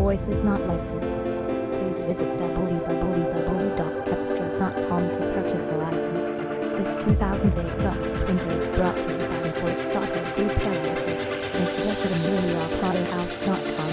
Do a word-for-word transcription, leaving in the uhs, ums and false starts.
voice is not licensed. Please visit w w w dot cepstral dot com to purchase a license. This two thousand eight Dodge Sprinter is brought to you by the Ford Stocker Group L L C and suggested in Amelia Auto House dot com.